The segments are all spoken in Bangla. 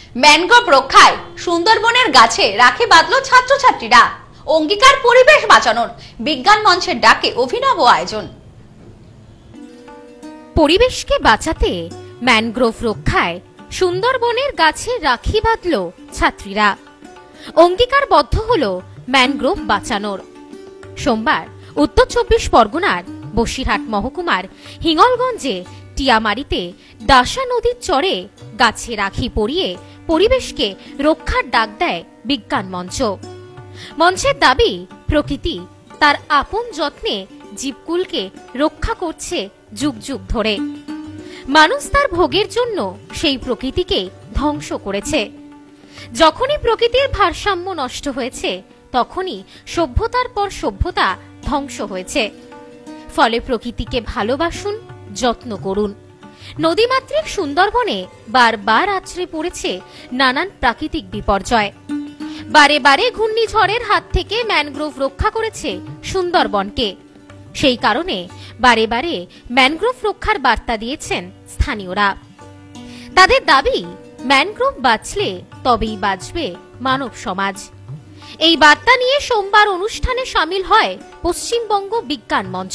ম্যানগ্রোভ রক্ষায় সুন্দরবনের গাছে রাখি বাঁধল ছাত্রছাত্রীরা। অঙ্গীকার পরিবেশ বাঁচানোর, বিজ্ঞান মঞ্চের ডাকে অভিনব আয়োজন। পরিবেশকে বাঁচাতে ম্যানগ্রোভ রক্ষায় সুন্দরবনের গাছে রাখি বাঁধল ছাত্রীরা। অঙ্গীকারবদ্ধ হল ম্যানগ্রোভ বাঁচানোর। সোমবার উত্তর ২৪ পরগনার বসিরহাট মহকুমার হিঙ্গলগঞ্জে টিয়ামারিতে দাসা নদীর চরে গাছে রাখি পরিয়ে পরিবেশকে রক্ষার ডাক দেয় বিজ্ঞান মঞ্চ। মঞ্চের দাবি, প্রকৃতি তার আপন যত্নে জীবকুলকে রক্ষা করছে যুগ যুগ ধরে। মানুষ তার ভোগের জন্য সেই প্রকৃতিকে ধ্বংস করেছে। যখনই প্রকৃতির ভারসাম্য নষ্ট হয়েছে, তখনই সভ্যতার পর সভ্যতা ধ্বংস হয়েছে। ফলে প্রকৃতিকে ভালোবাসুন, যত্ন করুন। নদীমাতৃক সুন্দরবনে বারবার আছড়ে পড়েছে নানান প্রাকৃতিক বিপর্যয়। বারে বারে ঘূর্ণিঝড়ের হাত থেকে ম্যানগ্রোভ রক্ষা করেছে সুন্দরবনকে। সেই কারণে বারে বারে ম্যানগ্রোভ রক্ষার বার্তা দিয়েছেন স্থানীয়রা। তাদের দাবি, ম্যানগ্রোভ বাঁচলে তবেই বাঁচবে মানব সমাজ। এই বার্তা নিয়ে সোমবার অনুষ্ঠানে সামিল হয় পশ্চিমবঙ্গ বিজ্ঞান মঞ্চ।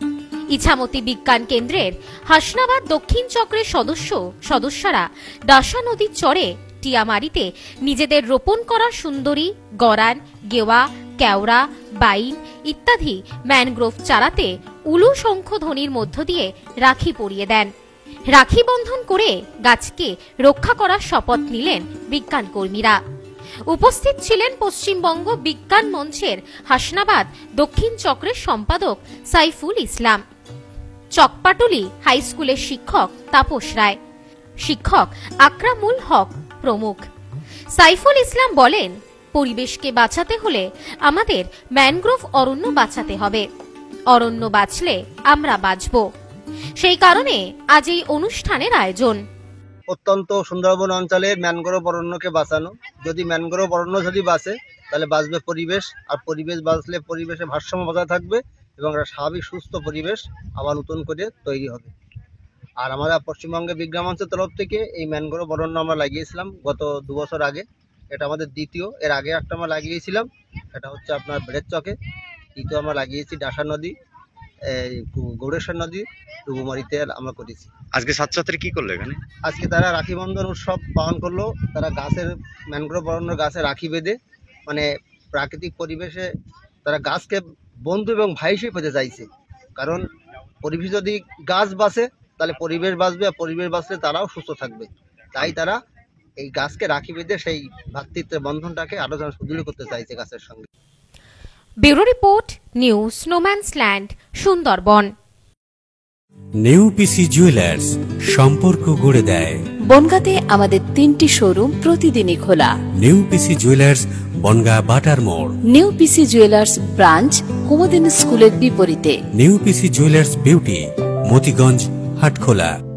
ইছামতি বিজ্ঞান কেন্দ্রের হাসনাবাদ দক্ষিণ চক্রের সদস্যরা দাসা নদীর চরে টিয়ামারিতে নিজেদের রোপণ করা সুন্দরী, গরান, গেওয়া, কেওড়া, বাইন ইত্যাদি ম্যানগ্রোভ চারাতে উলু শঙ্খধ্বনির মধ্য দিয়ে রাখি পরিয়ে দেন। রাখি বন্ধন করে গাছকে রক্ষা করার শপথ নিলেন বিজ্ঞান কর্মীরা। উপস্থিত ছিলেন পশ্চিমবঙ্গ বিজ্ঞান মঞ্চের হাসনাবাদ দক্ষিণ চক্রের সম্পাদক সাইফুল ইসলাম, চকপাটুলি হাই স্কুলের শিক্ষক তাপস রায়, শিক্ষক আকরামুল হক প্রমুখ। সাইফুল ইসলাম বলেন, পরিবেশকে বাঁচাতে হলে আমাদের ম্যানগ্রোভ অরণ্য বাঁচাতে হবে। অরণ্য বাঁচলে আমরা বাঁচব। সেই কারণে আজ এই অনুষ্ঠানের আয়োজন। অত্যন্ত সুন্দরবন অঞ্চলের ম্যানগ্রোভ অরণ্যকে বাঁচানো। যদি ম্যানগ্রোভ অরণ্য যদি বাঁচে, তাহলে বাঁচবে পরিবেশ, আর পরিবেশ বাঁচলে পরিবেশে ভারসাম্য বজায় থাকবে এবং একটা স্বাভাবিক সুস্থ পরিবেশ আবার নতুন করে তৈরি হবে। আর আমরা পশ্চিমবঙ্গের বিজ্ঞান মঞ্চের তরফ থেকে এই ম্যানগ্রোভ অরণ্য আমরা লাগিয়েছিলাম গত ২ বছর আগে। এটা আমাদের দ্বিতীয়। এর আগে একটা আমরা লাগিয়েছিলাম, এটা হচ্ছে আপনার বেড়ের চকে। দ্বিতীয় আমরা লাগিয়েছি ডাসা নদী, গৌড়েশ্বর নদী, ডুবুমারিতে আমরা করেছি। আজকে ছাত্রছাত্রী কি করলো এখানে? আজকে তারা রাখি বন্ধন উৎসব পালন করলো। তারা গাছের ম্যানগ্রোভ অরণ্য গাছে রাখি বেঁধে, মানে প্রাকৃতিক পরিবেশে তারা গাছকে বন্ধু এবং ভাই হিসেবে পেতে চাইছে। কারণ পরিবেশ যদি গাছ বাঁচে, তাহলে পরিবেশ বাঁচবে, আর পরিবেশ বাঁচলে তারাও সুস্থ থাকবে। তাই তারা এই গাছকে রাখি বেঁধে সেই ভ্রাতৃত্বের বন্ধনটাকে আরো যেন সুদৃঢ় করতে চাইছে গাছের সঙ্গে। ব্যুরো রিপোর্ট, নিউজ স্নোম্যান্সল্যান্ড, সুন্দরবন। নিউ পিসি জুয়েলার্স, সম্পর্ক গড়ে দেয়। বনগাঁতে আমাদের 3টি শোরুম প্রতিদিনই খোলা। নিউ পিসি জুয়েলার্স, বনগাঁ বাটার মোড়। New PC jewellers branch, Kumudini স্কুলের বিপরীতে। New PC jewellers beauty, Motiganj, Hatkhola.